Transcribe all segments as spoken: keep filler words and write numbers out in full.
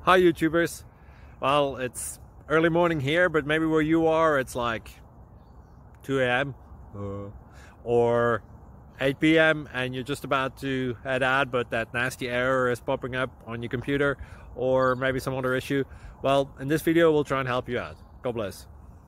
Hi YouTubers. Well, it's early morning here, but maybe where you are it's like two A M uh, or eight P M and you're just about to head out, but that nasty error is popping up on your computer, or maybe some other issue. Well, in this video we'll try and help you out. God bless.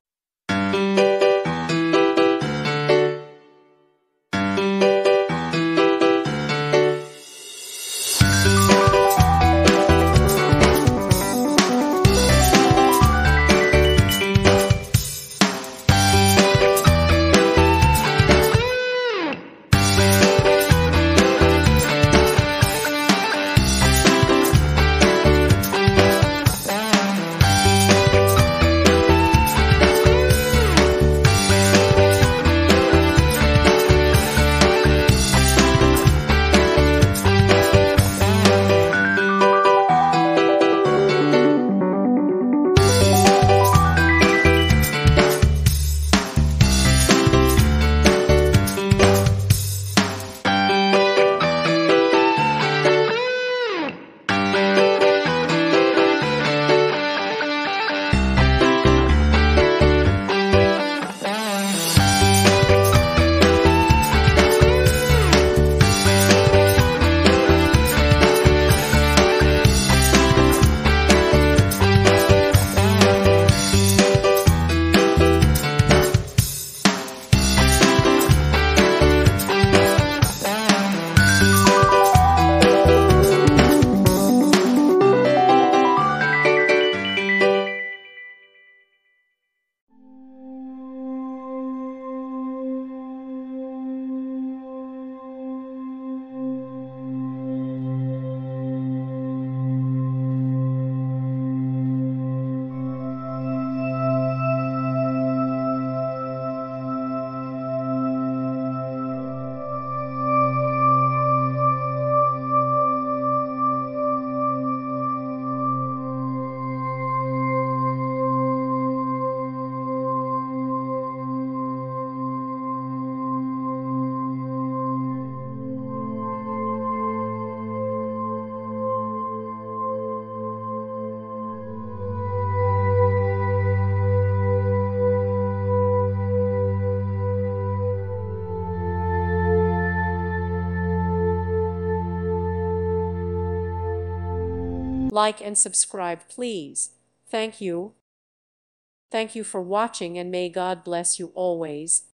Like and subscribe, please. Thank you. Thank you for watching, and may God bless you always.